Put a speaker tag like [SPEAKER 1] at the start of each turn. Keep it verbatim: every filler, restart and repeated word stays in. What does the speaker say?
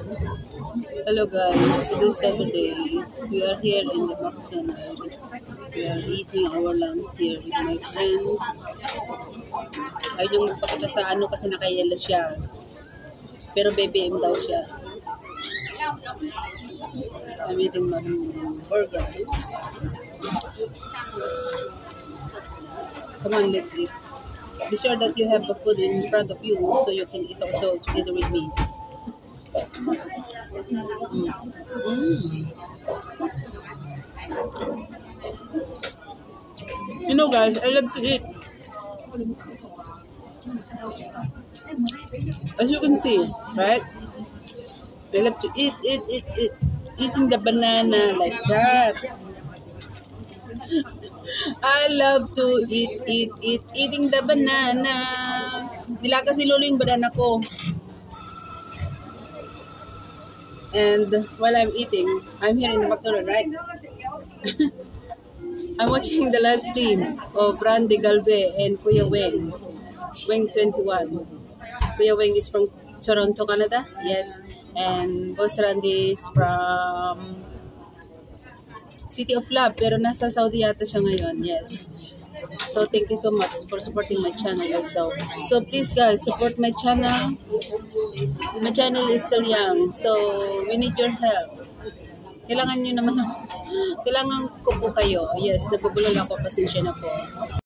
[SPEAKER 1] Hello guys, today's Saturday. We are here in the Mac channel. We are eating our lunch here with my friends. Ay yung magpakita sa ano kasi naka-yellow siya. Pero B B M daw siya. I'm eating my burger. Come on, let's eat. Be sure that you have the food in front of you so you can eat also together with me. Mm. Mm. You know guys, I love to eat. As you can see, right? I love to eat, eat, eat, eat. Eating the banana like that. I love to eat, eat, eat, eating the banana. Nilagas ni Lolo yung banana ko. And while I'm eating, I'm here in the McDonald's, right? I'm watching the live stream of Randy Galve and Kuya Weng, Weng twenty-one. Kuya Weng is from Toronto, Canada, yes. And Boss Randy is from City of Love, pero nasa Saudi yata siya ngayon, yes. So thank you so much for supporting my channel also. So please guys, support my channel. My channel is still young, so we need your help. Kailangan nyo naman, kailangan ko po kayo. Yes, nabubulol ako, pasensya na po.